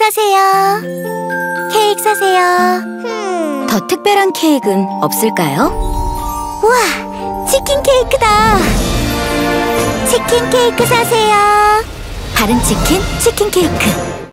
사세요. 케이크 사세요. 더 특별한 케이크는 없을까요? 우와, 치킨 케이크다. 치킨 케이크 사세요. 다른 치킨, 치킨 케이크.